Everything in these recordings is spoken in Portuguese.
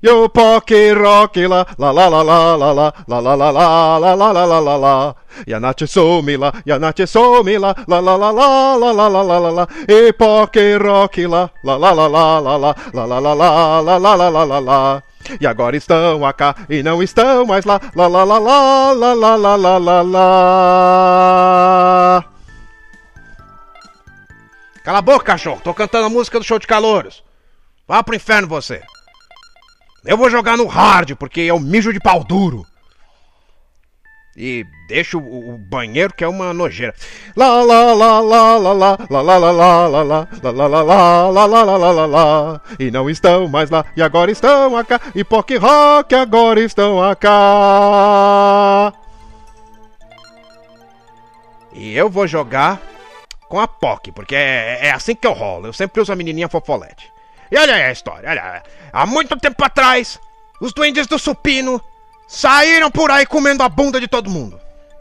Yo poki roki la la la la la la la la la la la la la la la la la. Yanache somila, yanache somila, la la la la la la la la la la. E poki roki la la la la la la la la la la la la la la la la la. E agora estão acá e não estão mais lá, la la la la la la la la la la. Cala a boca, cachorro. Tô cantando a música do show de calouros. Vá pro inferno você. Eu vou jogar no hard, porque é um mijo de pau duro. E deixa o banheiro que é uma nojeira. La la la la la la la la la la la la la la la la la la la la. E não estão mais lá, e agora estão acá. E Poki Rock agora estão acá. E eu vou jogar com a Poki, porque é assim que eu rolo. Eu sempre uso a menininha fofolete. E olha aí a história, olha. Há muito tempo atrás, os duendes do supino saíram por aí comendo a bunda de todo mundo.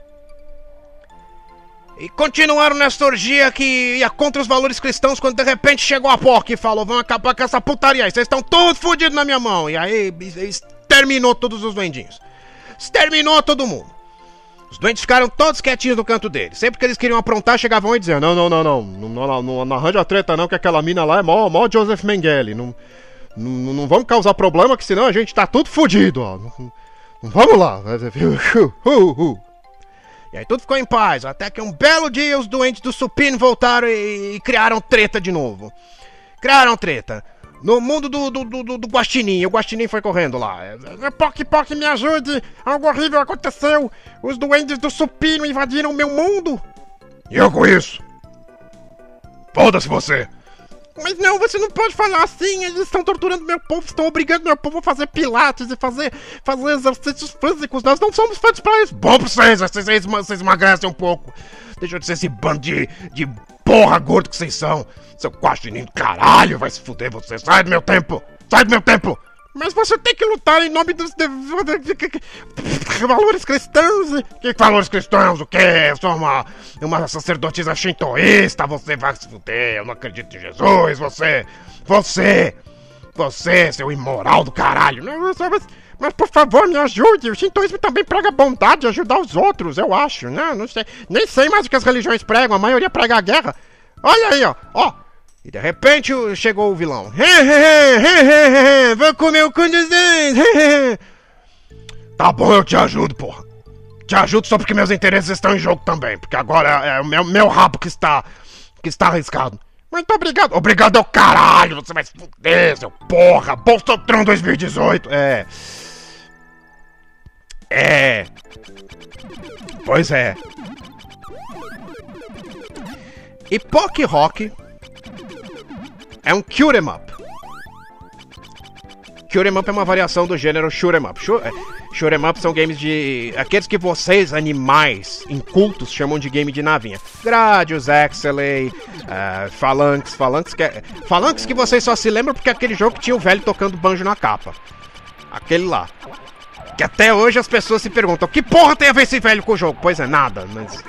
E continuaram nessa orgia que ia contra os valores cristãos, quando de repente chegou a Poki e falou: vamos acabar com essa putaria aí, vocês estão todos fodidos na minha mão. E aí exterminou todos os duendinhos. Exterminou todo mundo. Os duendes ficaram todos quietinhos no canto deles. Sempre que eles queriam aprontar, chegavam e diziam: não arranja treta não, que aquela mina lá é mó Joseph Mengele. Não vamos causar problema, que senão a gente tá tudo fudido, ó. Não vamos lá. E aí tudo ficou em paz, até que um belo dia os duendes do supino voltaram e criaram treta de novo. Criaram treta. No mundo do Guaxinim, o Guaxinim foi correndo lá. Poki, me ajude, algo horrível aconteceu. Os duendes do supino invadiram meu mundo. E eu com isso? Foda-se você. Mas não, você não pode falar assim. Eles estão torturando meu povo, estão obrigando meu povo a fazer pilates e fazer exercícios físicos. Nós não somos feitos pra isso. Bom pra vocês emagrecem um pouco. Deixa de ser esse bando de porra gordo que vocês são. Seu guaxinim do caralho, vai se fuder você. Sai do meu tempo. Sai do meu tempo. Mas você tem que lutar em nome dos valores cristãos. Que valores cristãos? O quê? Eu sou uma sacerdotisa shintoísta. Você vai se fuder. Eu não acredito em Jesus. Você, seu imoral do caralho. Mas por favor, me ajude. O shintoísmo também prega bondade e ajudar os outros, eu acho. Não sei. Nem sei mais o que as religiões pregam. A maioria prega a guerra. Olha aí, ó. E de repente chegou o vilão. Vou comer o cu dos dentes. Tá bom, eu te ajudo, porra. Te ajudo só porque meus interesses estão em jogo também. Porque agora é o meu rabo que está arriscado. Muito obrigado. Obrigado ao caralho, você vai se fuder, seu porra. Bolsotron 2018. Pois é. E Poki Rock é um Shoot 'em Up. Shoot 'em Up é uma variação do gênero Shoot 'em Up. Shoot 'em Up são games de... aqueles que vocês, animais incultos, chamam de game de navinha. Gradius, Excelay, Phalanx. Phalanx que vocês só se lembram porque é aquele jogo que tinha o velho tocando banjo na capa. Aquele lá. Que até hoje as pessoas se perguntam: que porra tem a ver esse velho com o jogo? Pois é, nada, mas...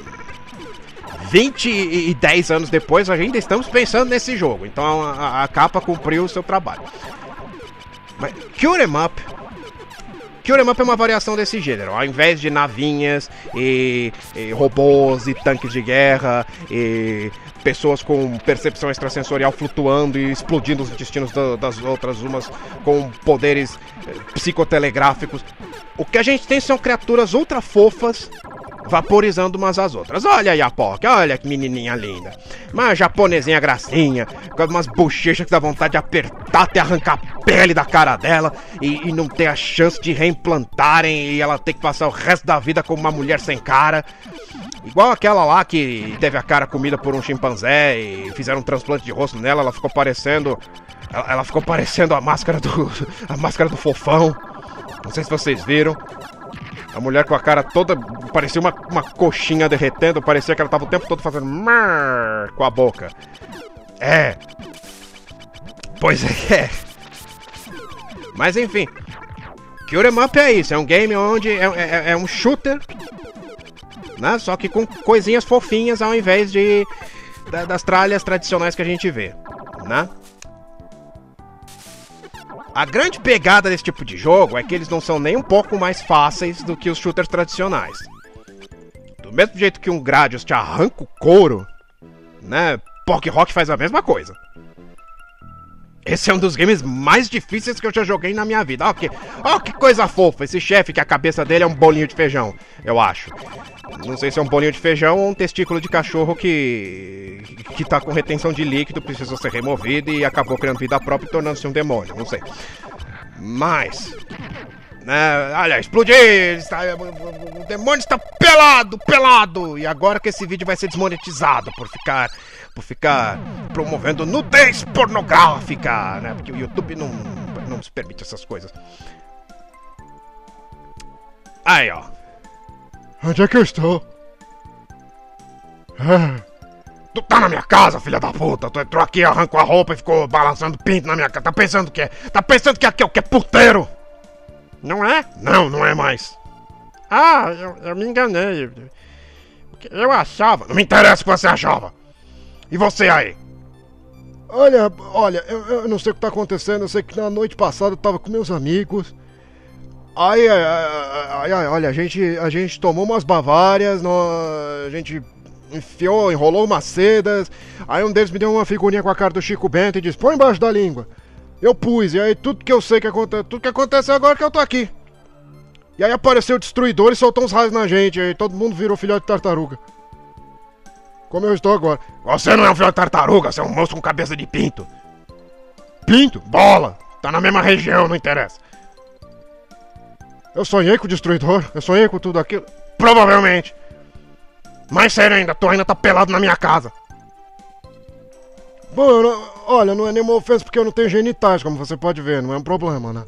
20 e 10 anos depois, ainda estamos pensando nesse jogo. Então a capa cumpriu o seu trabalho. Mas Shoot 'em Up é uma variação desse gênero. Ao invés de navinhas e robôs e tanques de guerra e pessoas com percepção extrasensorial flutuando e explodindo os destinos das outras, umas com poderes psicotelegráficos, o que a gente tem são criaturas ultra fofas vaporizando umas às outras. Olha aí a Poki, olha que menininha linda. Uma japonesinha gracinha, com umas bochechas que dá vontade de apertar até arrancar a pele da cara dela e não ter a chance de reimplantarem e ela ter que passar o resto da vida como uma mulher sem cara. Igual aquela lá que teve a cara comida por um chimpanzé e fizeram um transplante de rosto nela, ela ficou parecendo a máscara do Fofão. Não sei se vocês viram. A mulher com a cara toda, parecia uma coxinha derretendo, parecia que ela tava o tempo todo fazendo marr com a boca. Pois é. Mas enfim, Shoot 'em Up é isso, é um game onde é um shooter, né? Só que com coisinhas fofinhas ao invés das tralhas tradicionais que a gente vê, né? A grande pegada desse tipo de jogo é que eles não são nem um pouco mais fáceis do que os shooters tradicionais. Do mesmo jeito que um Gradius te arranca o couro, né? Poké Rock faz a mesma coisa. Esse é um dos games mais difíceis que eu já joguei na minha vida. Ó, que coisa fofa, esse chefe que a cabeça dele é um bolinho de feijão, eu acho. Não sei se é um bolinho de feijão ou um testículo de cachorro que tá com retenção de líquido, precisou ser removido e acabou criando vida própria e tornando-se um demônio, não sei. Mas... olha, explodiu! O demônio está pelado! E agora que esse vídeo vai ser desmonetizado por ficar promovendo nudez pornográfica, né? Porque o YouTube não se permite essas coisas. Aí, ó. Onde é que eu estou? Tu tá na minha casa, filha da puta. Tu entrou aqui, arrancou a roupa e ficou balançando pinto na minha casa. Tá pensando que aqui é o que? É puteiro? Não é? Não é mais. Ah, eu me enganei. Eu achava. Não me interessa o que você achava. E você aí? Olha, eu não sei o que tá acontecendo. Eu sei que na noite passada eu tava com meus amigos. Aí, olha, a gente tomou umas bavárias, a gente enrolou umas sedas. Aí um deles me deu uma figurinha com a cara do Chico Bento e disse: põe embaixo da língua. Eu pus, e aí tudo que eu sei que acontece, tudo que acontece agora é que eu tô aqui. E aí apareceu o destruidor e soltou uns raios na gente, e aí todo mundo virou filhote de tartaruga. Como eu estou agora. Você não é um filhote de tartaruga, você é um monstro com cabeça de pinto. Pinto? Bola! Tá na mesma região, não interessa. Eu sonhei com o destruidor, eu sonhei com tudo aquilo. Provavelmente. Mais sério ainda, tu ainda tá pelado na minha casa. Bom, olha, não é nenhuma ofensa porque eu não tenho genitais, como você pode ver, não é um problema, né?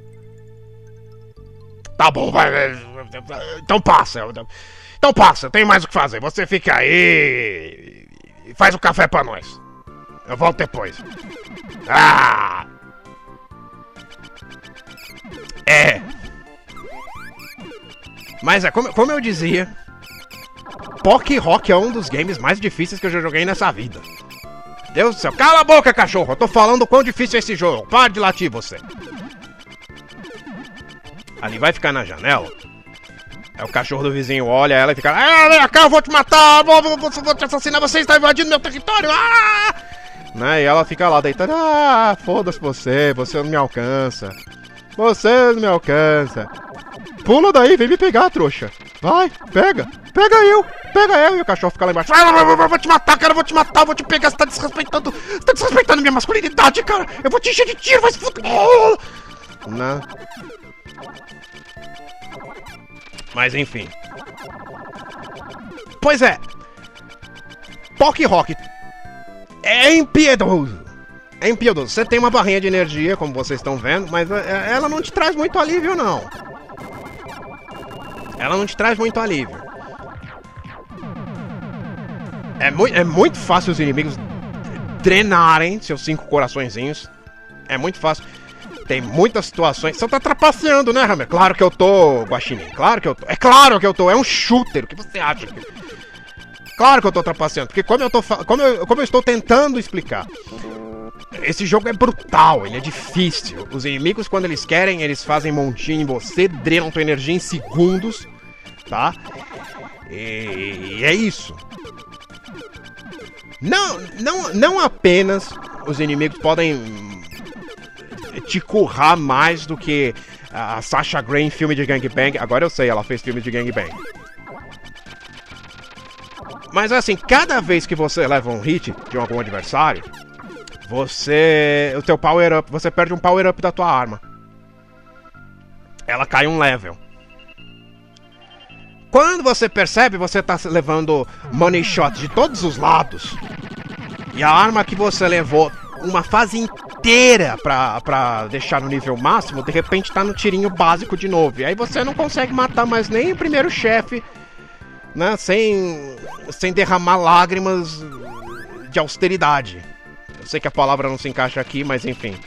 Tá bom, vai. Então passa. Então passa, tem mais o que fazer. Você fica aí e faz o café pra nós. Eu volto depois. Mas como eu dizia, Poké Rock é um dos games mais difíceis que eu já joguei nessa vida. Deus do céu, cala a boca, cachorro! Eu tô falando o quão difícil é esse jogo. Para de latir, você. Ali vai ficar na janela. Aí o cachorro do vizinho olha ela e fica: vem cá, eu vou te matar! Vou te assassinar, você está invadindo meu território! Né? E ela fica lá deitada: foda-se você não me alcança. Você não me alcança. Pula daí, vem me pegar, trouxa. Vai, pega eu. E o cachorro fica lá embaixo: vou te matar, cara, vou te matar, vou te pegar, você tá desrespeitando minha masculinidade, cara. Eu vou te encher de tiro, vai se fuder. Não. Mas enfim. Pois é. Poké Rock é impiedoso. É impiedoso. Você tem uma barrinha de energia, como vocês estão vendo, mas ela não te traz muito alívio, não. Ela não te traz muito alívio. É muito fácil os inimigos drenarem seus 5 coraçõezinhos. É muito fácil. Tem muitas situações. Você tá trapaceando, né, Hammer? Claro que eu tô, Guaxinim. Claro que eu tô. É claro que eu tô. É um shooter. O que você acha? Claro que eu tô trapaceando. Porque como eu estou tentando explicar, esse jogo é brutal. Ele é difícil. Os inimigos, quando eles querem, eles fazem montinho em você, drenam tua energia em segundos, tá? E é isso. Não apenas os inimigos podem te currar mais do que a Sasha Grey em filme de gangbang. Agora eu sei, ela fez filme de gangbang. Mas assim, cada vez que você leva um hit de algum adversário, o teu power up, você perde um power up da tua arma. Ela cai um level. Quando você percebe, você tá levando money shot de todos os lados. E a arma que você levou uma fase inteira pra deixar no nível máximo, de repente tá no tirinho básico de novo. E aí você não consegue matar mais nem o primeiro chefe, né? Sem derramar lágrimas de austeridade. Eu sei que a palavra não se encaixa aqui, mas enfim.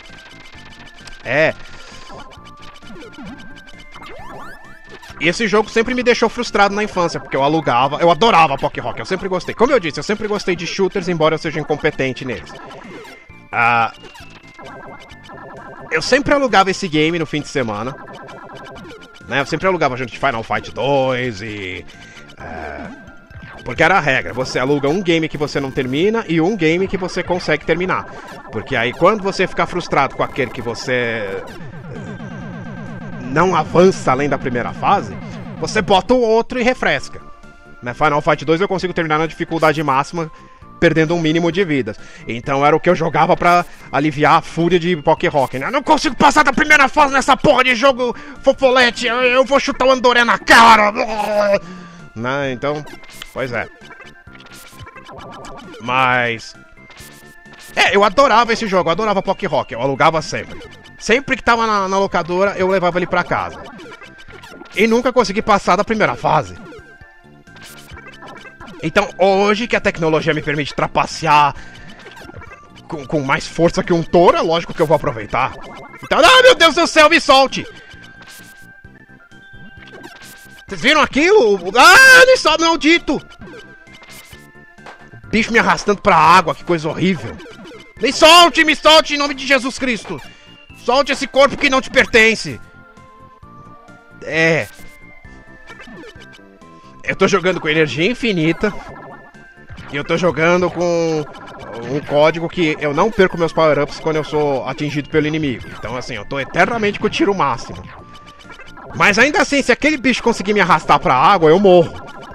E esse jogo sempre me deixou frustrado na infância, porque eu adorava Poké Rock, eu sempre gostei. Como eu disse, eu sempre gostei de shooters, embora eu seja incompetente neles. Eu sempre alugava esse game no fim de semana. Né? Eu sempre alugava junto de Final Fight 2 e... porque era a regra, você aluga um game que você não termina e um game que você consegue terminar. Porque aí quando você ficar frustrado com aquele que você não avança além da primeira fase, você bota o outro e refresca. Na Final Fight 2 eu consigo terminar na dificuldade máxima, perdendo um mínimo de vidas. Então era o que eu jogava pra aliviar a fúria de Poké Rock. Eu não consigo passar da primeira fase nessa porra de jogo fofolete, eu vou chutar o Andoré na cara. Né? Então, pois é. Mas... eu adorava esse jogo, eu adorava Poké Rock, eu alugava sempre. Sempre que tava na locadora, eu levava ele pra casa. E nunca consegui passar da primeira fase. Então, hoje que a tecnologia me permite trapacear com mais força que um touro, é lógico que eu vou aproveitar. Então, meu Deus do céu, me solte! Vocês viram aquilo? Me solte, maldito! O bicho me arrastando pra água, que coisa horrível. Me solte, em nome de Jesus Cristo! Solte esse corpo que não te pertence! Eu tô jogando com energia infinita. E eu tô jogando com um código que eu não perco meus power-ups quando eu sou atingido pelo inimigo. Então assim, eu tô eternamente com o tiro máximo. Mas ainda assim, se aquele bicho conseguir me arrastar pra água, eu morro.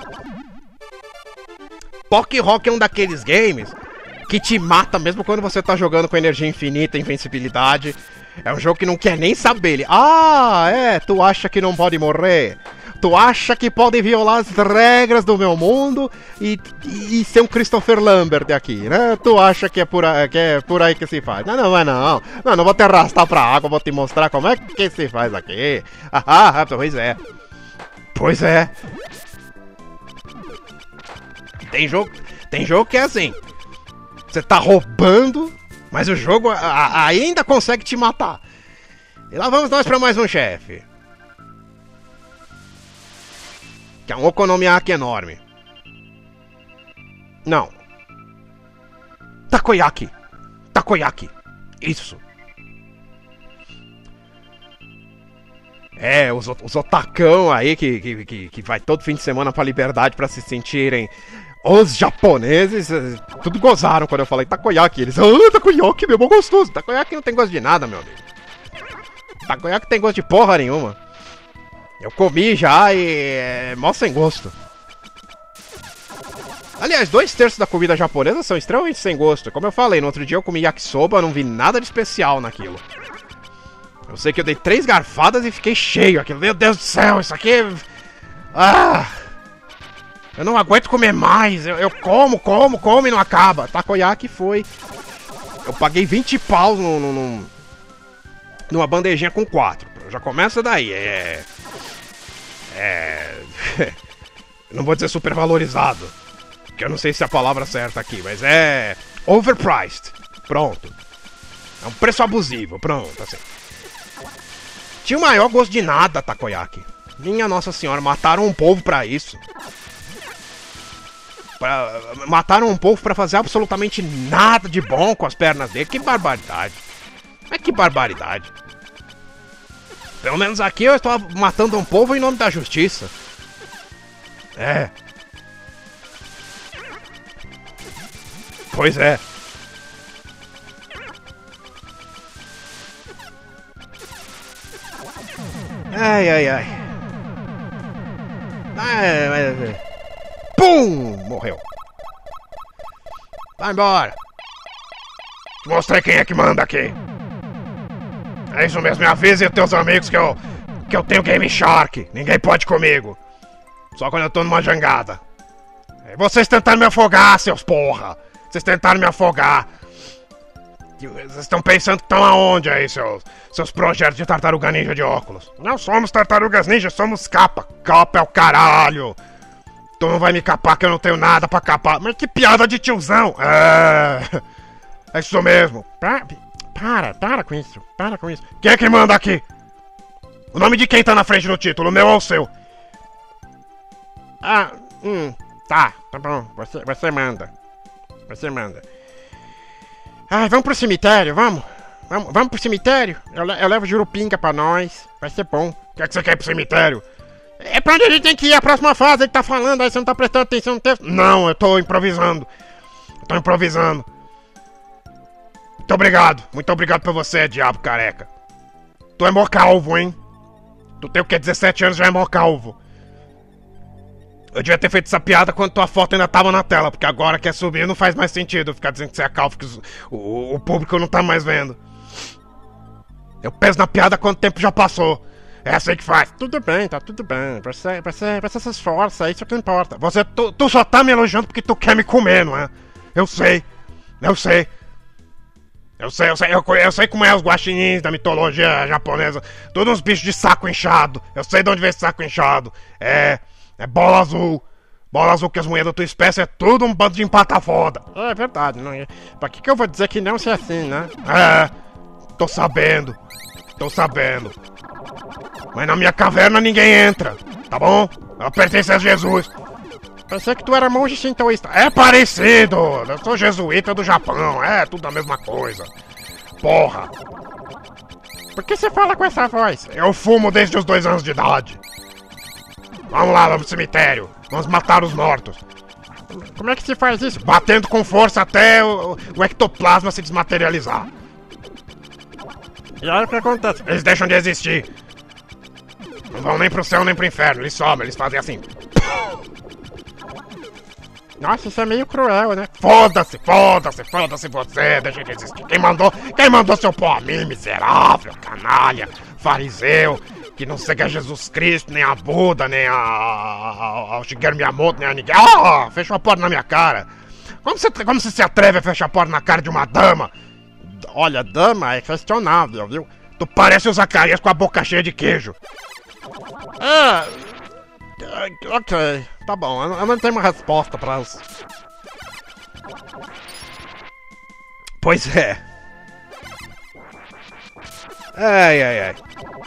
Poké Rock é um daqueles games que te mata mesmo quando você tá jogando com energia infinita, invencibilidade. É um jogo que não quer nem saber. Tu acha que não pode morrer? Tu acha que pode violar as regras do meu mundo e ser um Christopher Lambert aqui, né? Tu acha que é por aí que se faz? Não vou te arrastar pra água, vou te mostrar como é que se faz aqui. Pois é. Tem jogo que é assim. Você tá roubando, mas o jogo ainda consegue te matar. E lá vamos nós pra mais um chefe. Que é um okonomiyaki enorme. Não. Takoyaki. Isso. Os otacão aí que vai todo fim de semana pra Liberdade pra se sentirem os japoneses, tudo gozaram quando eu falei takoyaki. Eles, takoyaki, meu, bom gostoso. Takoyaki não tem gosto de nada, meu amigo. Takoyaki tem gosto de porra nenhuma. Eu comi já e é mó sem gosto. Aliás, 2/3 da comida japonesa são extremamente sem gosto. Como eu falei, no outro dia eu comi yakisoba, não vi nada de especial naquilo. Eu sei que eu dei 3 garfadas e fiquei cheio. Aquilo, meu Deus do céu, isso aqui... eu não aguento comer mais. Eu como e não acaba. Takoyaki foi... Eu paguei 20 paus numa bandejinha com 4. Já começa daí. Não vou dizer super valorizado, que eu não sei se é a palavra certa aqui, mas é overpriced. Pronto. É um preço abusivo, pronto, assim. Tinha o maior gosto de nada, takoyaki. Minha Nossa Senhora, mataram um povo pra isso. Mataram um povo pra fazer absolutamente nada de bom com as pernas dele. Que barbaridade. Mas que barbaridade. Pelo menos aqui eu estou matando um povo em nome da justiça. Pois é. Ai. Pum! Morreu. Vai embora. Mostrei quem é que manda aqui. É isso mesmo, me avise teus amigos que eu tenho Game Shark. Ninguém pode comigo. Só quando eu tô numa jangada. Vocês tentaram me afogar, seus porra. Vocês tentaram me afogar. Vocês estão pensando que estão aonde aí, seus projetos de tartaruga ninja de óculos? Não somos tartarugas ninja, somos capa. Capa é o caralho. Tu não vai me capar que eu não tenho nada pra capar. Mas que piada de tiozão. É isso mesmo. Para com isso. Quem é que manda aqui? O nome de quem tá na frente do título, o meu ou o seu? Tá bom. Você manda. Vamos pro cemitério, vamos? Vamos pro cemitério? Eu levo Jurupinga pra nós. Vai ser bom. O que é que você quer ir pro cemitério? É pra onde a gente tem que ir, a próxima fase. Ele tá falando, aí você não tá prestando atenção no texto. Não, eu tô improvisando. Muito obrigado por você, diabo careca. Tu é mó calvo, hein? Tu tem o que, 17 anos, já é mó calvo. Eu devia ter feito essa piada quando tua foto ainda tava na tela, porque agora que é subir não faz mais sentido ficar dizendo que você é calvo, que o público não tá mais vendo. Eu penso na piada quanto tempo já passou. É assim que faz. Tudo bem, tá tudo bem. Pra você se esforça, isso é o que importa. Tu só tá me elogiando porque tu quer me comer, não é? Eu sei como é os guaxinins da mitologia japonesa. Todos uns bichos de saco inchado. Eu sei de onde vem esse saco inchado. É bola azul. Bola azul que as mulheres da tua espécie é tudo um bando de empata foda. É verdade, não é? Pra que eu vou dizer que não se é assim, né? Tô sabendo. Mas na minha caverna ninguém entra, tá bom? Ela pertence a Jesus. Pensei que tu era monge shintoísta. É parecido! Eu sou jesuíta do Japão, é tudo a mesma coisa. Porra! Por que você fala com essa voz? Eu fumo desde os 2 anos de idade. Vamos lá, vamos pro cemitério. Vamos matar os mortos. Como é que se faz isso? Batendo com força até o ectoplasma se desmaterializar. E aí o que acontece? Eles deixam de existir. Não vão nem pro céu nem pro inferno, eles sobem, eles fazem assim. Nossa, isso é meio cruel, né? Foda-se você, deixa de existir. Quem mandou seu pó a mim, miserável, canalha, fariseu, que não segue a Jesus Cristo, nem a Buda, nem ao Shigeru Miyamoto, nem a ninguém. Fechou a porta na minha cara. Como você se atreve a fechar a porta na cara de uma dama? Olha, dama é questionável, viu? Tu parece o Zacarias com a boca cheia de queijo. Ok, tá bom, eu não tenho uma resposta pra isso. Pois é. Ai.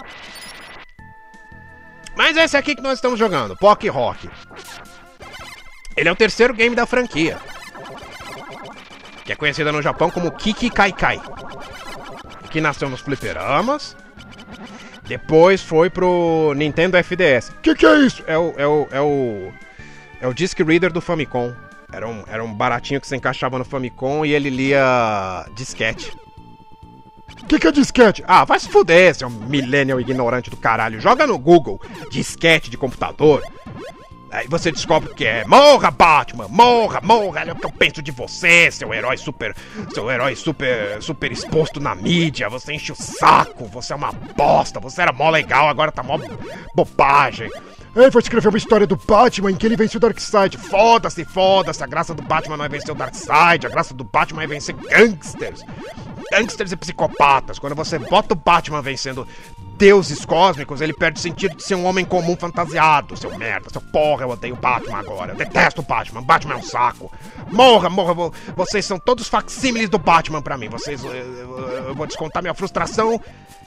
Mas esse aqui que nós estamos jogando, Poké Rock. Ele é o terceiro game da franquia, que é conhecida no Japão como Kiki Kai Kai, que nasceu nos fliperamas. Depois foi pro Nintendo FDS. Que é isso? É o Disc Reader do Famicom. Era um baratinho que você encaixava no Famicom e ele lia disquete. Que é disquete? Ah, vai se fuder, seu millennial ignorante do caralho. Joga no Google, disquete de computador. Aí você descobre que é morra, Batman, morra, olha o que eu penso de você, seu herói super exposto na mídia, você enche o saco, você é uma bosta, você era mó legal, agora tá mó bobagem. Ele vai escrever uma história do Batman em que ele vence o Darkseid. Foda-se, a graça do Batman não é vencer o Darkseid, a graça do Batman é vencer gangsters e psicopatas. Quando você bota o Batman vencendo deuses cósmicos, ele perde o sentido de ser um homem comum fantasiado. Seu merda, seu porra, eu odeio o Batman agora. Eu detesto o Batman é um saco. Morra, vocês são todos facsímiles do Batman pra mim. Eu vou descontar minha frustração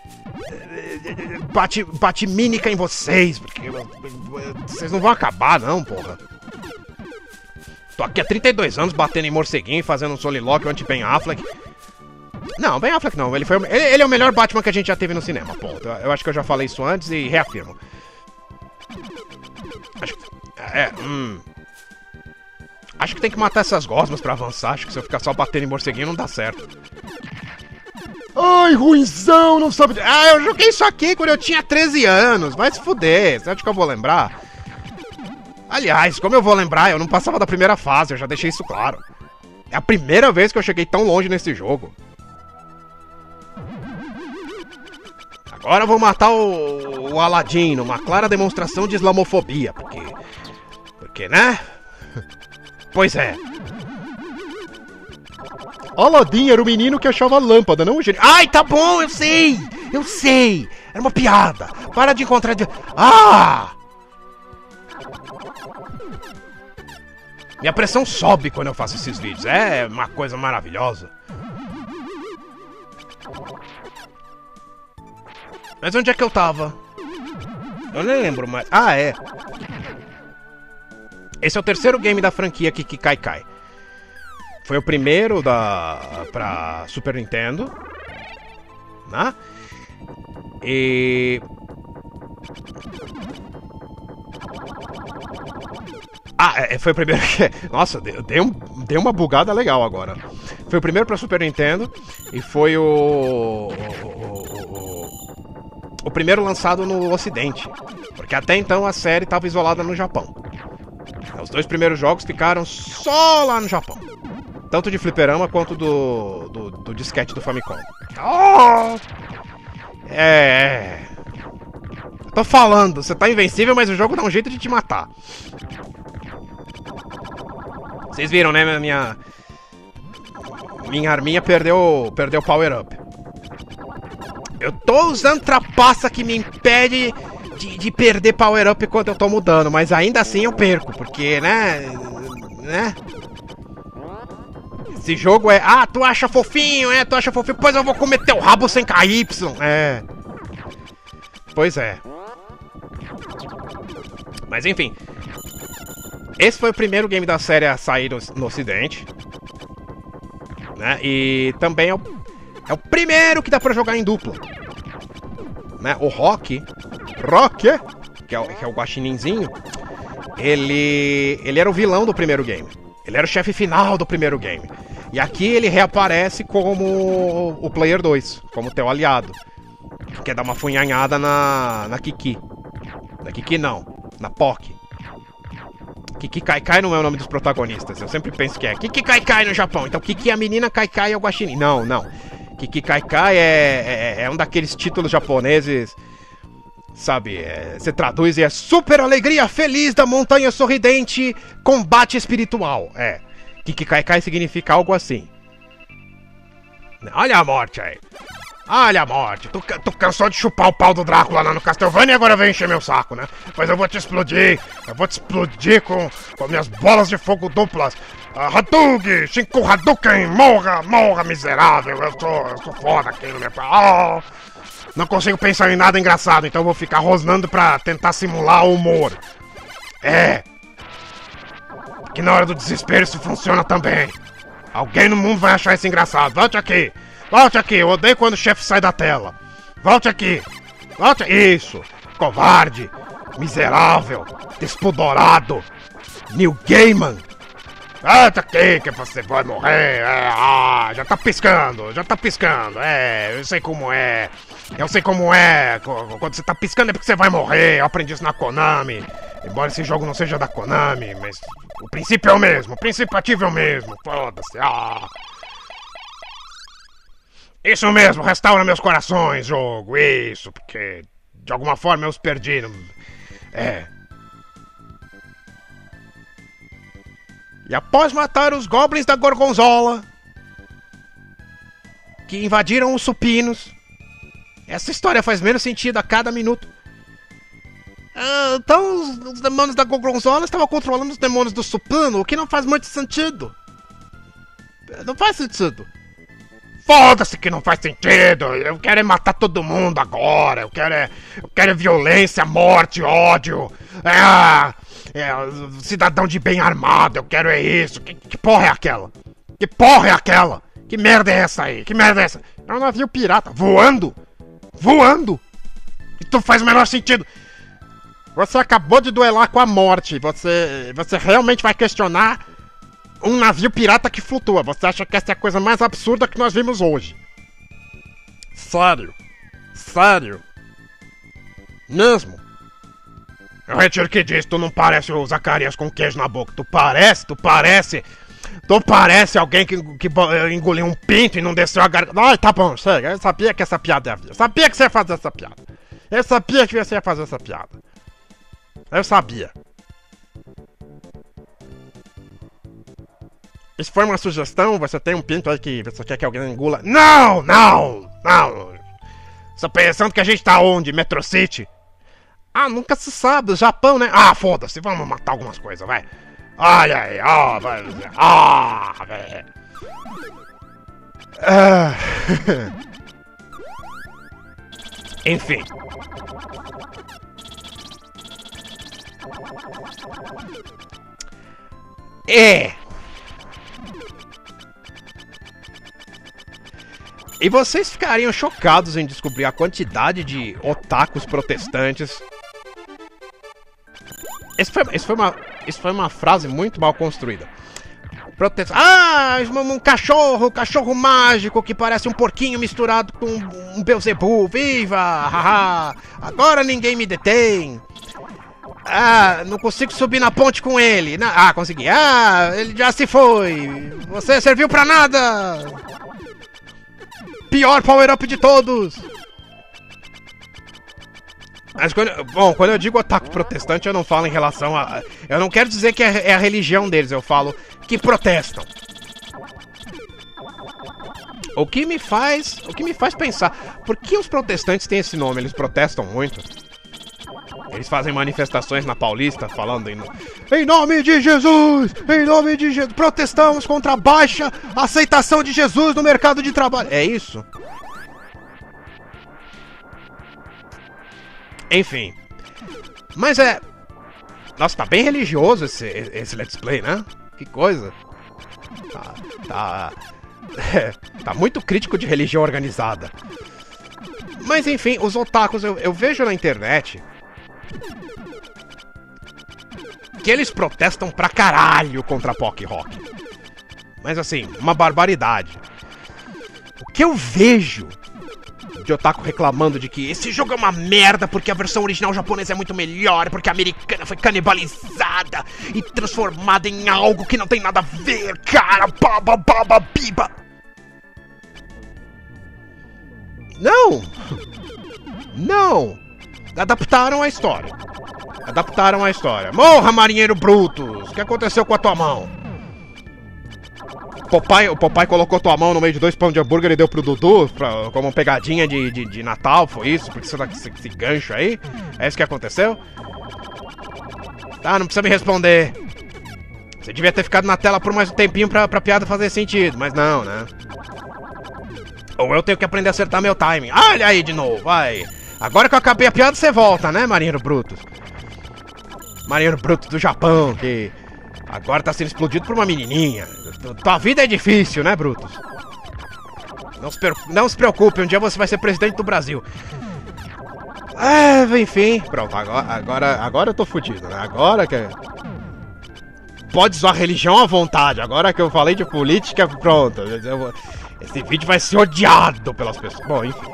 batimínica em vocês, porque vocês não vão acabar não, porra. Tô aqui há 32 anos batendo em morceguinho e fazendo um solilóquio anti-Ben Affleck. Não, Ben Affleck não, ele é o melhor Batman que a gente já teve no cinema, ponto. Eu acho que eu já falei isso antes e reafirmo. Acho que tem que matar essas gosmas pra avançar. Acho que se eu ficar só batendo em morceguinho não dá certo. Ai, ruinzão, não sabe... Eu joguei isso aqui quando eu tinha 13 anos. Vai se fuder, você acha que eu vou lembrar? Aliás, como eu vou lembrar, eu não passava da primeira fase, eu já deixei isso claro. É a primeira vez que eu cheguei tão longe nesse jogo. Agora eu vou matar o Aladdin, numa clara demonstração de islamofobia, porque, né? Pois é. Aladdin era o menino que achava a lâmpada, não o gênio. Ai, tá bom, eu sei. Era uma piada. Para de encontrar... Minha pressão sobe quando eu faço esses vídeos. É uma coisa maravilhosa. Mas onde é que eu tava? Eu nem lembro mais. É. Esse é o terceiro game da franquia Kiki Kai Kai. Foi o primeiro pra Super Nintendo. né? E... foi o primeiro que... Nossa, deu uma bugada legal agora. Foi o primeiro pra Super Nintendo e foi o primeiro lançado no Ocidente. Porque até então a série estava isolada no Japão. Os 2 primeiros jogos ficaram só lá no Japão. Tanto de fliperama quanto do disquete do Famicom. Oh! Tô falando, você tá invencível, mas o jogo dá um jeito de te matar. Vocês viram, né? Minha arminha perdeu power up. Eu tô usando trapaça que me impede de perder power up quando eu tô mudando, mas ainda assim eu perco, porque, né? Esse jogo é... Ah, tu acha fofinho, tu acha fofinho, pois eu vou comer teu rabo sem KY. Pois é. Mas enfim. Esse foi o primeiro game da série a sair no Ocidente. Né? E também é o primeiro que dá pra jogar em dupla. Né? O Rock, que é o guaxininzinho, ele era o vilão do primeiro game. Ele era o chefe final do primeiro game. E aqui ele reaparece como o Player 2, como teu aliado. Que quer dar uma funhanhada na Kiki. Na Kiki não, na Pock. Kiki Kaikai não é o nome dos protagonistas. Eu sempre penso que é Kiki Kaikai no Japão. Então Kiki é a menina, Kaikai é o guaxinim. Não. Kiki Kaikai é um daqueles títulos japoneses, sabe? Você traduz e é super alegria feliz da montanha sorridente, combate espiritual. Kiki Kaikai significa algo assim. Olha a morte aí. Olha a morte. Tu cansou de chupar o pau do Drácula lá no Castlevania e agora vem encher meu saco, né? Pois eu vou te explodir. Eu vou te explodir com minhas bolas de fogo duplas. Hadouken, Shinku Hadouken, morra, miserável. Eu sou foda aqui no meu pau. Não consigo pensar em nada engraçado, então eu vou ficar rosnando pra tentar simular o humor. Que na hora do desespero isso funciona também. Alguém no mundo vai achar isso engraçado. Volte aqui, eu odeio quando o chefe sai da tela. Volte aqui. Isso, covarde, miserável, despudorado, New Gaiman. Volte aqui que você vai morrer. Já tá piscando. Eu sei como é. Quando você tá piscando é porque você vai morrer. Eu aprendi isso na Konami. Embora esse jogo não seja da Konami, mas o princípio é o mesmo. O princípio ativo é o mesmo. Foda-se. Isso mesmo, restaura meus corações, jogo. Isso, porque de alguma forma eu os perdi. E após matar os goblins da Gorgonzola, que invadiram os supinos, essa história faz menos sentido a cada minuto. Então os demônios da Gorgonzola estavam controlando os demônios do supino, o que não faz muito sentido. Não faz sentido. Foda-se que não faz sentido. Eu quero é matar todo mundo agora. Eu quero violência, morte, ódio. Cidadão de bem armado. Eu quero isso. Que porra é aquela? Que merda é essa aí? É um navio pirata. Voando? Isso faz o menor sentido. Você acabou de duelar com a morte. Você realmente vai questionar um navio pirata que flutua. Você acha que essa é a coisa mais absurda que nós vimos hoje? Sério? Mesmo? Eu retiro o que disse. Tu não parece o Zacarias com queijo na boca. Tu parece alguém que engoliu um pinto e não desceu a garganta. Ai, tá bom, chega. Eu sabia que essa piada ia vir. Eu sabia que você ia fazer essa piada. Eu sabia. Isso foi uma sugestão? Você tem um pinto aí que você quer que alguém engula? Não! Só pensando que a gente tá onde? Metro City? Nunca se sabe, o Japão, né? Foda-se, vamos matar algumas coisas, vai. Olha aí, velho. Enfim. E vocês ficariam chocados em descobrir a quantidade de otakus protestantes. Isso foi uma frase muito mal construída. Um cachorro mágico que parece um porquinho misturado com um Beelzebub. Viva! Haha! Agora ninguém me detém. Não consigo subir na ponte com ele. Consegui. Ele já se foi. Você serviu pra nada. Pior power-up de todos. Mas quando eu digo otaku protestante, eu não falo em relação a... Eu não quero dizer que é a religião deles, eu falo que protestam. O que me faz pensar, por que os protestantes têm esse nome? Eles protestam muito. Eles fazem manifestações na Paulista falando em nome de Jesus! Em nome de Jesus! Protestamos contra a baixa aceitação de Jesus no mercado de trabalho. É isso? Enfim. Mas nossa, tá bem religioso esse Let's Play, né? Que coisa. Tá muito crítico de religião organizada. Mas enfim, os otakus, eu vejo na internet que eles protestam pra caralho contra Pocky Rock. Mas assim, uma barbaridade. O que eu vejo de otaku reclamando de que esse jogo é uma merda porque a versão original japonesa é muito melhor, porque a americana foi canibalizada e transformada em algo que não tem nada a ver, cara, biba. Não! Adaptaram a história. Morra, marinheiro Brutus! O que aconteceu com a tua mão? O Popeye colocou tua mão no meio de 2 pães de hambúrguer e deu pro Dudu como uma pegadinha de Natal, foi isso? Porque você tá com esse gancho aí? É isso que aconteceu? Tá, não precisa me responder. Você devia ter ficado na tela por mais um tempinho pra piada fazer sentido, mas não, né? Ou eu tenho que aprender a acertar meu timing. Olha aí de novo, vai. Agora que eu acabei a piada, você volta, né, marinheiro Brutus? Marinheiro Brutus do Japão, que agora tá sendo explodido por uma menininha. Tua vida é difícil, né, Brutus? Não se preocupe, um dia você vai ser presidente do Brasil. Enfim. Pronto, agora eu tô fudido, né? Agora que... Pode zoar religião à vontade. Agora que eu falei de política, pronto. Esse vídeo vai ser odiado pelas pessoas. Bom, enfim.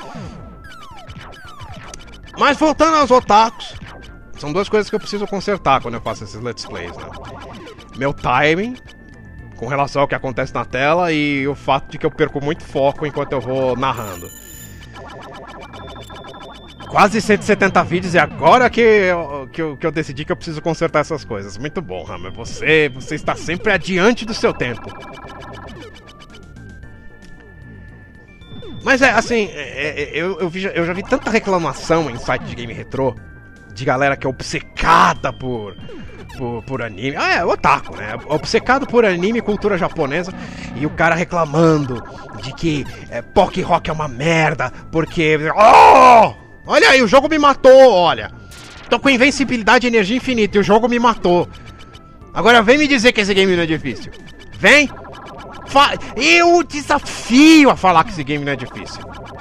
Mas voltando aos otakus, são 2 coisas que eu preciso consertar quando eu faço esses Let's Plays, né? Meu timing com relação ao que acontece na tela e o fato de que eu perco muito foco enquanto eu vou narrando. Quase 170 vídeos e agora que eu decidi que eu preciso consertar essas coisas. Muito bom, Hammer. Você está sempre adiante do seu tempo. Mas assim, eu já vi tanta reclamação em site de game retrô, de galera que é obcecada por anime. Otaku, né? Obcecado por anime e cultura japonesa. E o cara reclamando de que Pocky Rock é uma merda, porque... Olha aí, o jogo me matou, olha. Tô com invencibilidade e energia infinita e o jogo me matou. Agora vem me dizer que esse game não é difícil. Vem! Eu desafio a falar que esse game não é difícil.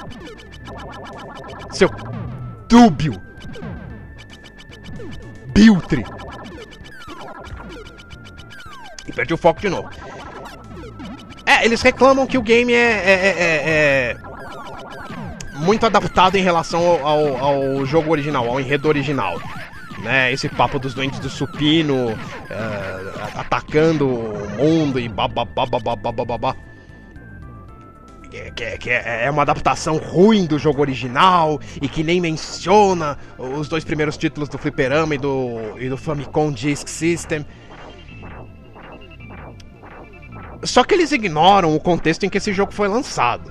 Seu dúbio. Biltre. E perdi o foco de novo. Eles reclamam que o game é muito adaptado em relação ao jogo original, ao enredo original. Né? Esse papo dos doentes do supino atacando o mundo e babá. Que é uma adaptação ruim do jogo original e que nem menciona os 2 primeiros títulos do Fliperama e do Famicom Disk System. Só que eles ignoram o contexto em que esse jogo foi lançado.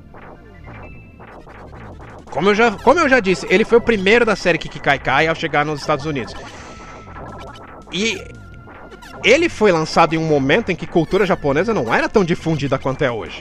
Como eu já disse, ele foi o primeiro da série Kikikaikai ao chegar nos Estados Unidos. E ele foi lançado em um momento em que cultura japonesa não era tão difundida quanto é hoje.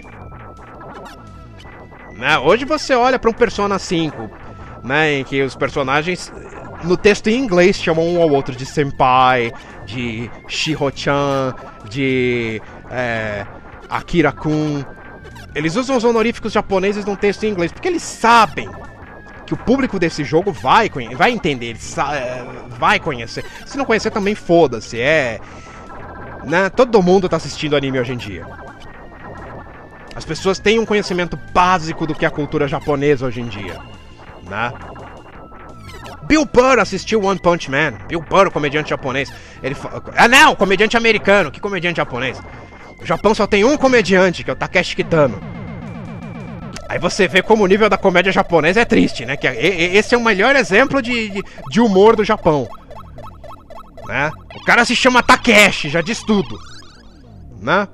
Né? Hoje você olha para um Persona 5, né, em que os personagens no texto em inglês chamam um ao outro de Senpai, de Shiro-chan, de Akira-kun. Eles usam os honoríficos japoneses num texto em inglês, porque eles sabem que o público desse jogo vai entender, vai conhecer. Se não conhecer também, foda-se, né? Todo mundo tá assistindo anime hoje em dia. As pessoas têm um conhecimento básico do que é a cultura japonesa hoje em dia, né? Bill Burr assistiu One Punch Man. Bill Burr, o comediante japonês. Não, comediante americano. Que comediante japonês? O Japão só tem um comediante, que é o Takeshi Kitano. Aí você vê como o nível da comédia japonesa é triste, né? Que esse é o melhor exemplo de humor do Japão, né? O cara se chama Takeshi, já diz tudo, né?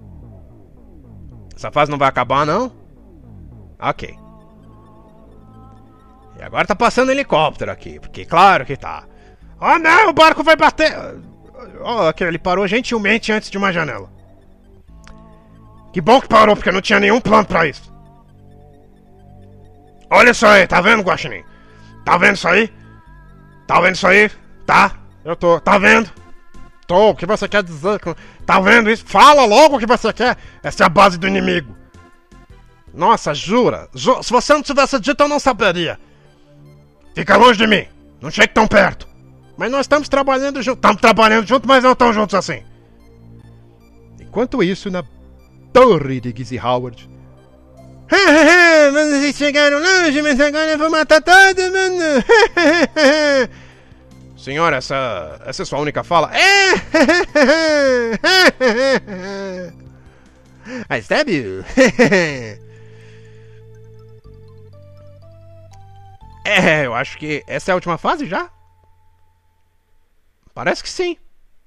Essa fase não vai acabar, não? Ok. E agora tá passando helicóptero aqui, porque claro que tá. Oh não, o barco vai bater. Oh, aqui, ele parou gentilmente antes de uma janela. Que bom que parou, porque não tinha nenhum plano pra isso. Olha isso aí, tá vendo, Guaxinim? Tá vendo isso aí? Tá vendo isso aí? Tá? Eu tô. Tá vendo? Tô, o que você quer dizer? Tá vendo isso? Fala logo o que você quer. Essa é a base do inimigo. Nossa, jura? Se você não tivesse dito, eu não saberia. Fica longe de mim. Não chegue tão perto. Mas nós estamos trabalhando juntos. Estamos trabalhando juntos, mas não tão juntos assim. Enquanto isso, na torre de Gizzy Howard... Vocês chegaram longe, mas agora eu vou matar todo mundo. Senhora, essa é sua única fala? I stab you. Eu acho que essa é a última fase já? Parece que sim.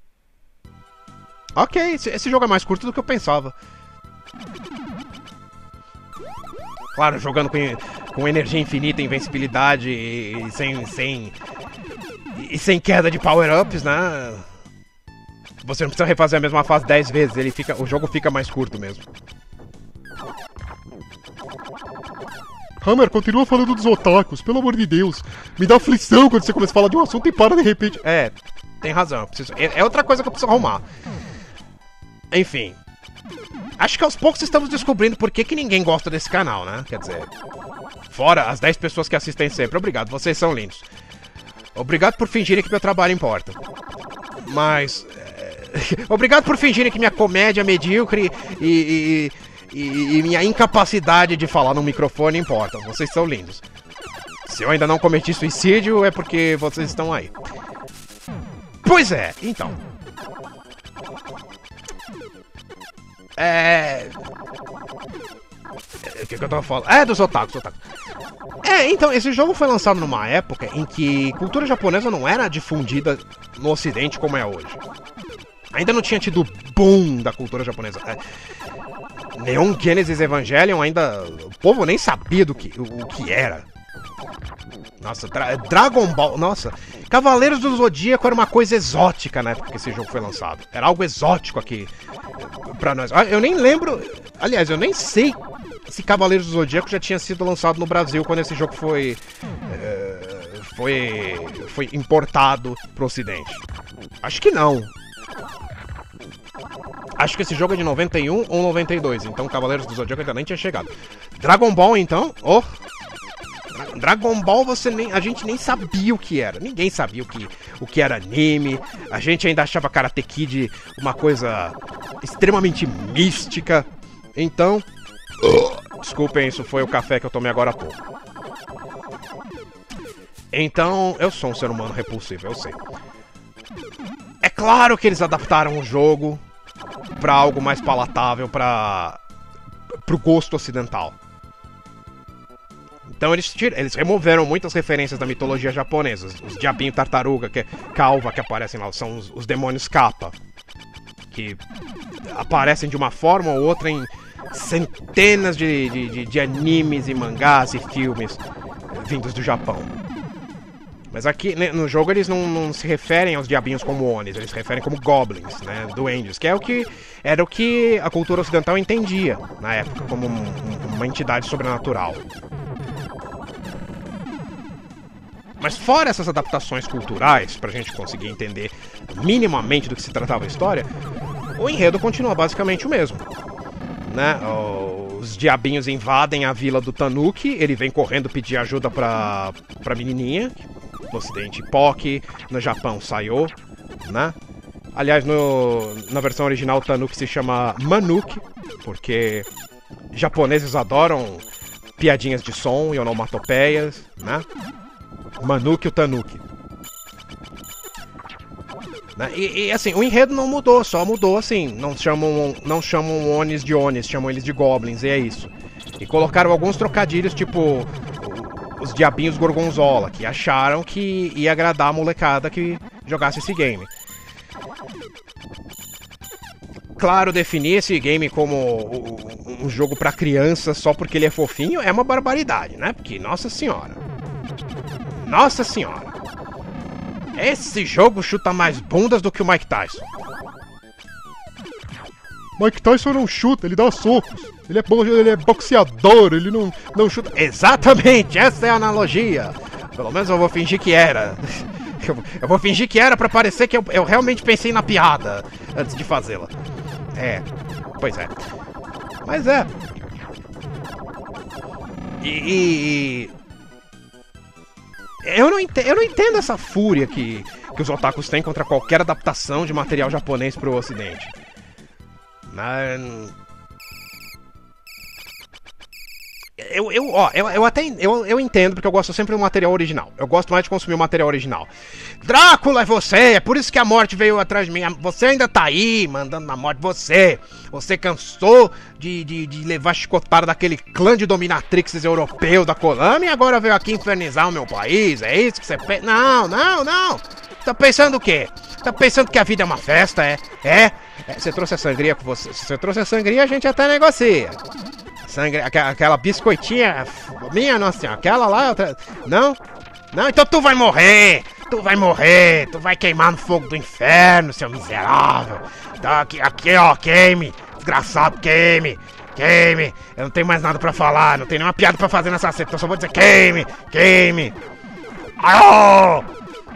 Ok, esse jogo é mais curto do que eu pensava. Claro, jogando com energia infinita, invencibilidade e sem queda de power-ups, né? Você não precisa refazer a mesma fase 10 vezes, o jogo fica mais curto mesmo. Hammer, continua falando dos otakus, pelo amor de Deus. Me dá aflição quando você começa a falar de um assunto e para de repente. Tem razão. É outra coisa que eu preciso arrumar. Enfim. Acho que aos poucos estamos descobrindo por que ninguém gosta desse canal, né? Quer dizer, fora as 10 pessoas que assistem sempre. Obrigado, vocês são lindos. Obrigado por fingirem que meu trabalho importa. Mas... obrigado por fingirem que minha comédia é medíocre e minha incapacidade de falar no microfone importa. Vocês são lindos. Se eu ainda não cometi suicídio, é porque vocês estão aí. Pois é, então... O que eu tava falando? Dos otakus. Então, esse jogo foi lançado numa época em que cultura japonesa não era difundida no ocidente como é hoje. Ainda não tinha tido o boom da cultura japonesa. Neon Genesis Evangelion ainda... O povo nem sabia o que era. Nossa, Dragon Ball... Nossa, Cavaleiros do Zodíaco era uma coisa exótica na época que esse jogo foi lançado. Era algo exótico aqui pra nós. Eu nem lembro... Aliás, eu nem sei se Cavaleiros do Zodíaco já tinha sido lançado no Brasil quando esse jogo foi importado pro ocidente. Acho que não. Acho que esse jogo é de 91 ou 92, então Cavaleiros do Zodíaco ainda nem tinha chegado. Dragon Ball, então... Dragon Ball a gente nem sabia o que era. Ninguém sabia o que era anime. A gente ainda achava Karate Kid uma coisa extremamente mística. Então... Desculpem, isso foi o café que eu tomei agora há pouco. Então, eu sou um ser humano repulsivo, eu sei. É claro que eles adaptaram o jogo pra algo mais palatável pro gosto ocidental. Então eles removeram muitas referências da mitologia japonesa. Os diabinhos tartaruga, calva que aparecem lá, são os demônios kappa, que aparecem de uma forma ou outra em centenas de animes e mangás e filmes vindos do Japão. Mas aqui, né, no jogo eles não se referem aos diabinhos como Onis, eles se referem como Goblins, né, duendes, que era o que a cultura ocidental entendia na época como uma entidade sobrenatural. Mas fora essas adaptações culturais, pra gente conseguir entender minimamente do que se tratava a história, o enredo continua basicamente o mesmo, né? os diabinhos invadem a vila do Tanuki, ele vem correndo pedir ajuda pra menininha. No ocidente, Poki, no Japão, Sayo, né? Aliás, na versão original, o Tanuki se chama Manuki, porque japoneses adoram piadinhas de som e onomatopeias, né? Manuki o Tanuki. Né? E assim, o enredo não mudou, só mudou assim. Não chamam Onis de Onis, chamam eles de Goblins, e é isso. E colocaram alguns trocadilhos, tipo os diabinhos Gorgonzola, que acharam que ia agradar a molecada que jogasse esse game. Claro, definir esse game como um jogo pra criança só porque ele é fofinho é uma barbaridade, né? Porque, nossa senhora. Nossa senhora. Esse jogo chuta mais bundas do que o Mike Tyson. Mike Tyson não chuta, ele dá socos. Ele é boxeador, ele não chuta. Exatamente, essa é a analogia. Pelo menos eu vou fingir que era. Eu vou fingir que era pra parecer que eu realmente pensei na piada antes de fazê-la. Pois é. Mas é. Eu não entendo essa fúria que os otakus têm contra qualquer adaptação de material japonês pro ocidente. Mas... Eu entendo, porque eu gosto sempre do material original. Eu gosto mais de consumir o material original. Drácula é você, é por isso que a morte veio atrás de mim. Você ainda tá aí, mandando na morte. Você cansou de levar chicotada daquele clã de dominatrixes europeu da Konami e agora veio aqui infernizar o meu país. É isso que você pensa? Não. Tá pensando o quê? Tá pensando que a vida é uma festa, Você trouxe a sangria com você. Se você trouxe a sangria, a gente até negocia. Aquela biscoitinha minha, nossa senhora, aquela lá, não, então tu vai morrer, tu vai queimar no fogo do inferno, seu miserável. Tá aqui ó, queime, desgraçado, queime, eu não tenho mais nada pra falar, não tenho nenhuma piada pra fazer nessa cena, então só vou dizer queime. Ai,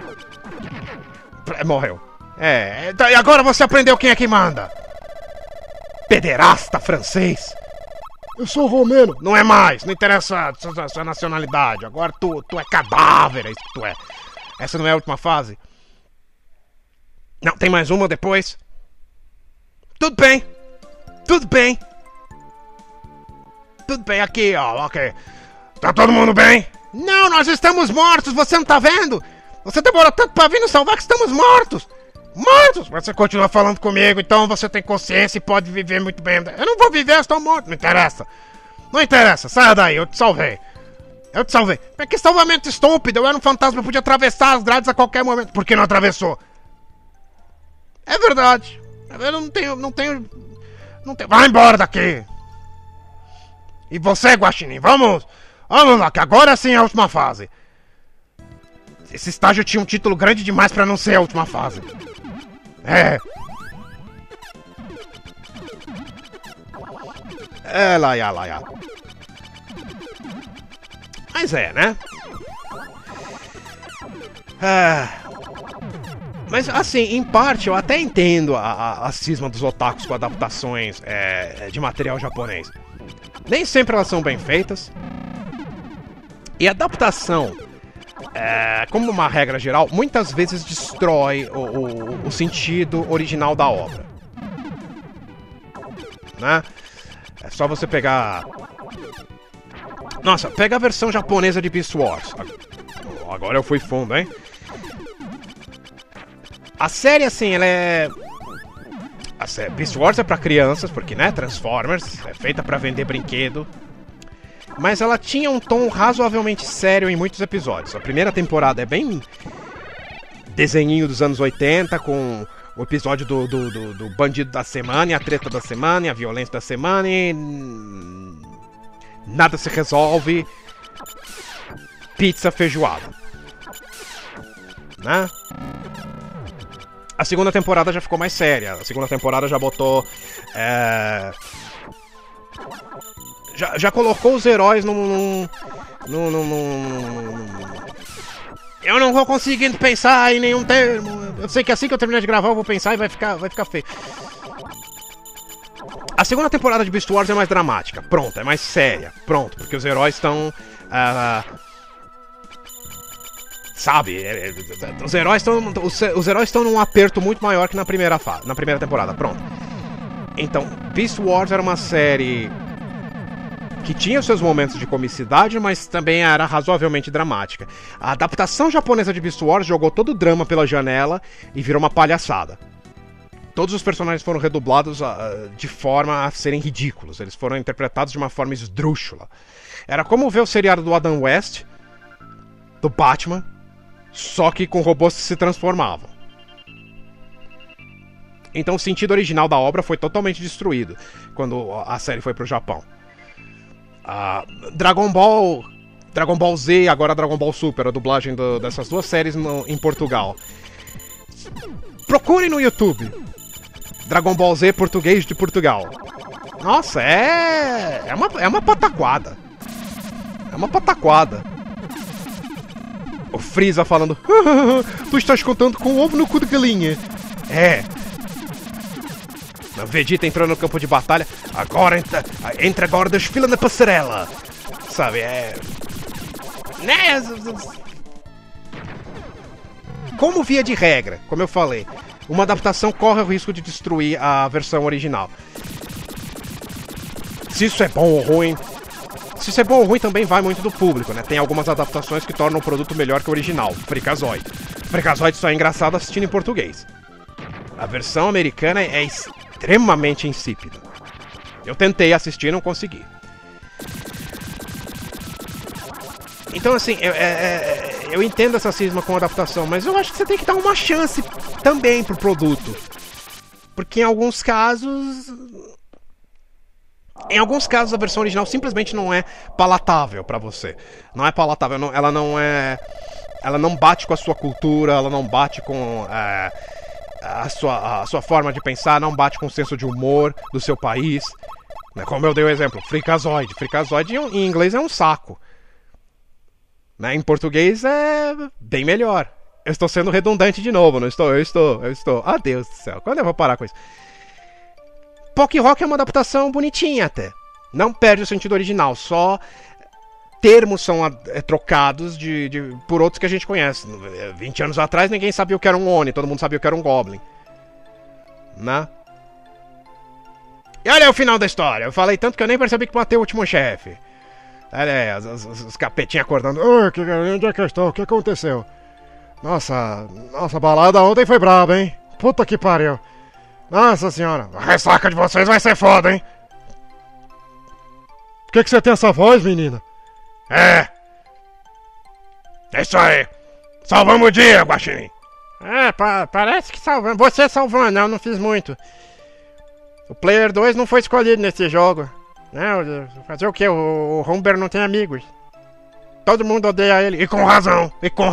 morreu. E agora você aprendeu quem é que manda. Pederasta francês. Eu sou romeno. Não é mais, não interessa a sua nacionalidade. Agora tu é cadáver, é isso que tu é. Essa não é a última fase? Não, tem mais uma depois? Tudo bem, aqui ó, ok. Tá todo mundo bem? Não, nós estamos mortos, você não tá vendo? Você demorou tanto pra vir nos salvar que estamos mortos. Você continua falando comigo, então você tem consciência e pode viver muito bem. Eu não vou viver, eu estou morto. Não interessa, saia daí, eu te salvei. Mas que salvamento estúpido, eu era um fantasma, eu podia atravessar as grades a qualquer momento. Por que não atravessou? É verdade, eu não tenho... Vai embora daqui. E você, Guaxinim, vamos lá, que agora sim é a última fase. Esse estágio tinha um título grande demais pra não ser a última fase. Lá. Mas né? Mas assim, em parte eu até entendo a cisma dos otakus com adaptações de material japonês. Nem sempre elas são bem feitas. E adaptação, como uma regra geral, muitas vezes destrói o sentido original da obra. Né? É só você pegar... Nossa, pega a versão japonesa de Beast Wars. Agora eu fui fundo, hein? A série, assim, ela é... Beast Wars é pra crianças, porque, né, Transformers, é feita pra vender brinquedo. Mas ela tinha um tom razoavelmente sério em muitos episódios. A primeira temporada é bem desenhinho dos anos 80, com o episódio do bandido da semana, e a treta da semana, e a violência da semana, e nada se resolve. Pizza feijoada. Né? A segunda temporada já ficou mais séria. A segunda temporada já botou... Já colocou os heróis num... Eu não vou conseguindo pensar em nenhum termo. Eu sei que assim que eu terminar de gravar eu vou pensar e vai ficar feio. A segunda temporada de Beast Wars é mais dramática, pronto, é mais séria, pronto, porque os heróis estão... sabe, os heróis estão num aperto muito maior que na primeira temporada, pronto. Então, Beast Wars era uma série que tinha os seus momentos de comicidade, mas também era razoavelmente dramática. A adaptação japonesa de Beast Wars jogou todo o drama pela janela e virou uma palhaçada. Todos os personagens foram redublados de forma a serem ridículos. Eles foram interpretados de uma forma esdrúxula. Era como ver o seriado do Adam West, do Batman, só que com robôs que se transformavam. Então o sentido original da obra foi totalmente destruído quando a série foi pro Japão. Dragon Ball Z e agora Dragon Ball Super, a dublagem dessas duas séries em Portugal. Procure no YouTube Dragon Ball Z português de Portugal. Nossa, é uma pataquada. É uma pataquada. O Freeza falando: tu estás contando com o ovo no cu de galinha. É. O Vegeta entrando no campo de batalha. Agora entra agora, desfila na passarela. Sabe, né? Como via de regra, como eu falei, uma adaptação corre o risco de destruir a versão original. Se isso é bom ou ruim... Se isso é bom ou ruim também vai muito do público, né? Tem algumas adaptações que tornam o produto melhor que o original. Freakazoid. Freakazoid só é engraçado assistindo em português. A versão americana é extremamente insípida. Eu tentei assistir e não consegui. Então, assim, eu entendo essa cisma com a adaptação, mas eu acho que você tem que dar uma chance também pro produto. Porque em alguns casos a versão original simplesmente não é palatável pra você. Não é palatável, ela não bate com a sua cultura, ela não bate com a sua forma de pensar, não bate com o senso de humor do seu país. Como eu dei o exemplo, Freakazoid. Freakazoid em inglês é um saco. Em português é bem melhor. Eu estou sendo redundante de novo, não estou? Eu estou. Ah, Deus do céu, quando eu vou parar com isso? Pokérock é uma adaptação bonitinha até. Não perde o sentido original, só termos são trocados por outros que a gente conhece. 20 anos atrás ninguém sabia o que era um Oni, todo mundo sabia o que era um Goblin. Né? E olha o final da história. Eu falei tanto que eu nem percebi que matei o último chefe. Olha aí, os capetinhos acordando. Onde é que eu estou? O que aconteceu? Nossa, a balada ontem foi braba, hein? Puta que pariu. Nossa senhora. A ressaca de vocês vai ser foda, hein? Por que você tem essa voz, menina? É isso aí. Salvamos o dia, Guaxinim. Parece que salvamos. Você salvou, não fiz muito. O Player 2 não foi escolhido nesse jogo. Não, fazer o quê? O Humber não tem amigos. Todo mundo odeia ele. E com razão.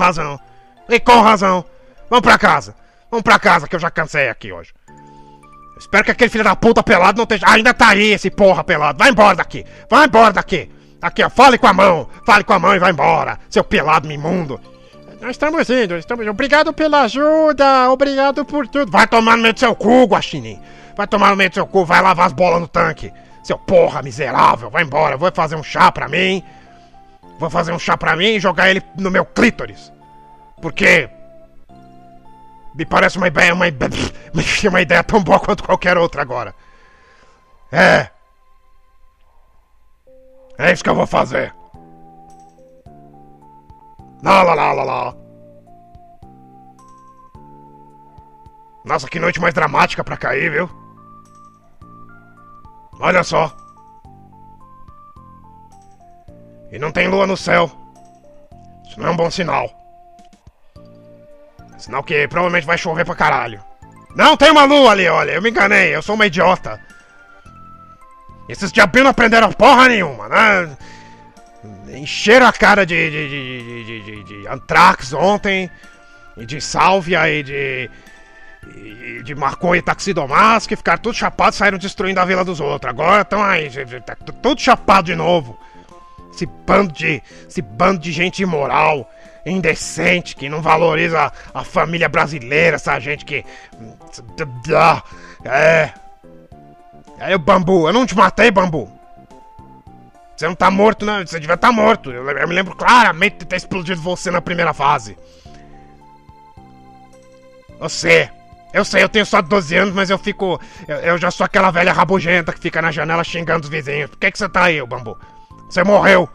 Vamos pra casa que eu já cansei aqui hoje. Espero que aquele filho da puta pelado não esteja... ainda tá aí esse porra pelado. Vai embora daqui. Aqui, ó, fale com a mão e vai embora, seu pelado imundo. Nós estamos indo. Obrigado pela ajuda, obrigado por tudo. Vai tomar no meio do seu cu, Guaxinim. Vai tomar no meio do seu cu, vai lavar as bolas no tanque. Seu porra miserável, vai embora. Vou fazer um chá pra mim e jogar ele no meu clítoris. Porque me parece uma ideia tão boa quanto qualquer outra agora. É isso que eu vou fazer. Lá. Nossa, que noite mais dramática pra cair, viu? Olha só. E não tem lua no céu. Isso não é um bom sinal. Sinal que provavelmente vai chover pra caralho. Não, tem uma lua ali, olha. Eu me enganei, eu sou uma idiota. Esses diabinhos não aprenderam porra nenhuma, né? Encheram a cara de Anthrax ontem. E de Sálvia e de maconha e taxidomás, que ficaram tudo chapados e saíram destruindo a vila dos outros. Agora estão aí, tá tudo chapado de novo. Esse bando de gente imoral, indecente, que não valoriza a família brasileira, essa gente que... Aí, Bambu, eu não te matei, Bambu. Você não tá morto, não. Você devia estar morto. Eu me lembro claramente de ter explodido você na primeira fase. Eu sei, eu tenho só 12 anos, mas eu fico... Eu já sou aquela velha rabugenta que fica na janela xingando os vizinhos. Por que você tá aí, Bambu? Você morreu.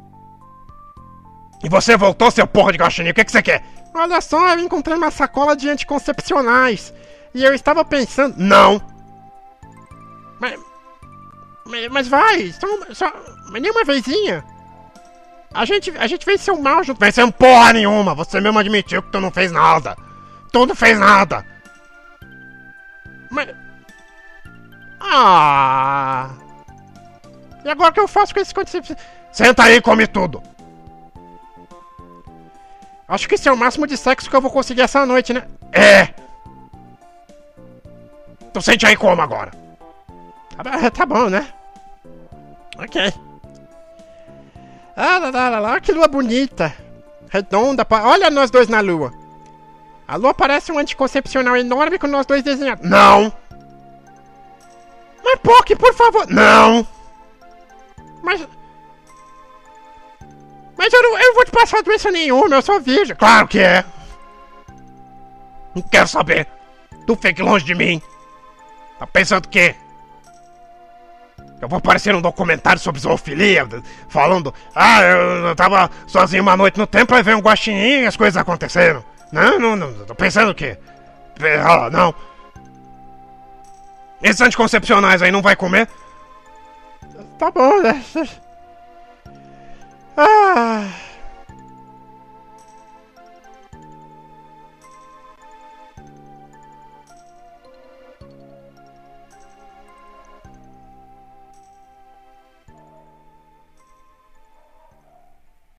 E você voltou, seu porra de guaxinim. O que você quer? Olha só, eu encontrei uma sacola de anticoncepcionais. E eu estava pensando... Não. Mas vai, só nenhuma vezinha. A gente venceu mal junto. Venceu porra nenhuma. Você mesmo admitiu que tu não fez nada. Tu não fez nada. Mas... Ah... E agora o que eu faço com esse conceito? Senta aí e come tudo. Acho que esse é o máximo de sexo que eu vou conseguir essa noite, né? É. Tu sente aí como agora? Tá bom, né? Ok. Ah, lá, que lua bonita. Redonda, olha nós dois na lua. A lua parece um anticoncepcional enorme com nós dois desenhados. Não. Mas, Pock, por favor. Não. Mas eu não vou te passar doença nenhuma, eu sou virgem. Claro que é. Não quero saber. Tu fique longe de mim. Tá pensando o quê? Eu vou aparecer num documentário sobre zoofilia, falando... Ah, eu tava sozinho uma noite no templo, aí veio um guaxinim e as coisas aconteceram. Não, tô pensando o quê? Não. Esses anticoncepcionais aí não vai comer? Tá bom, né? Ah...